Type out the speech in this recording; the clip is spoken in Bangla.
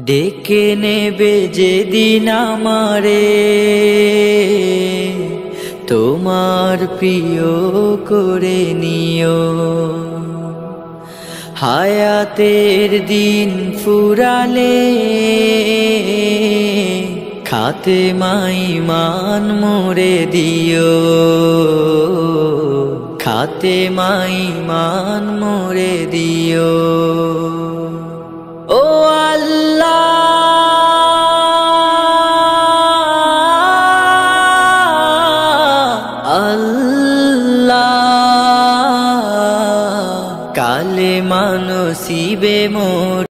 ডেকে নেবে যেদিন আমারে তোমার প্রিয় করে নিও। হায়াতের দিন ফুরালে খাতেমাই মান মোরে দিও, খাতেমাই মান মোরে দিও। ও আল্লাহ আল্লাহ কালেমা নসিবে মোর।